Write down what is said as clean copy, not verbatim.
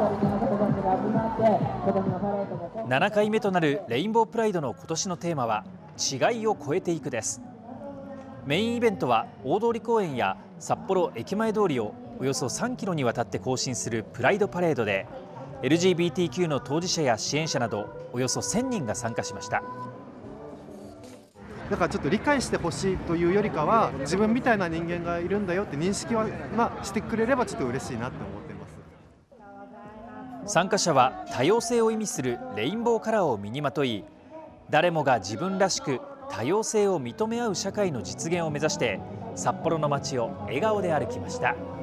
7回目となるレインボープライドの今年のテーマは違いを超えていくです。メインイベントは大通公園や札幌駅前通りをおよそ3キロにわたって行進するプライドパレードで、 LGBTQ の当事者や支援者などおよそ1000人が参加しました。 だからちょっと理解してほしいというよりかは、自分みたいな人間がいるんだよって認識は、してくれればちょっと嬉しいなって思ってます。 参加者は多様性を意味するレインボーカラーを身にまとい、誰もが自分らしく多様性を認め合う社会の実現を目指して札幌の街を笑顔で歩きました。